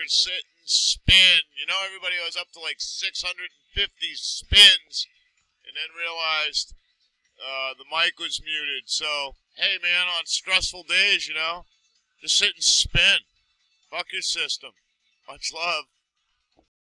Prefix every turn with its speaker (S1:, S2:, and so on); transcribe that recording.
S1: and sit and spin. You know, everybody was up to like 650 spins and then realized the mic was muted. So, hey, man, on stressful days, you know, just sit and spin. Fuck your system. Much love.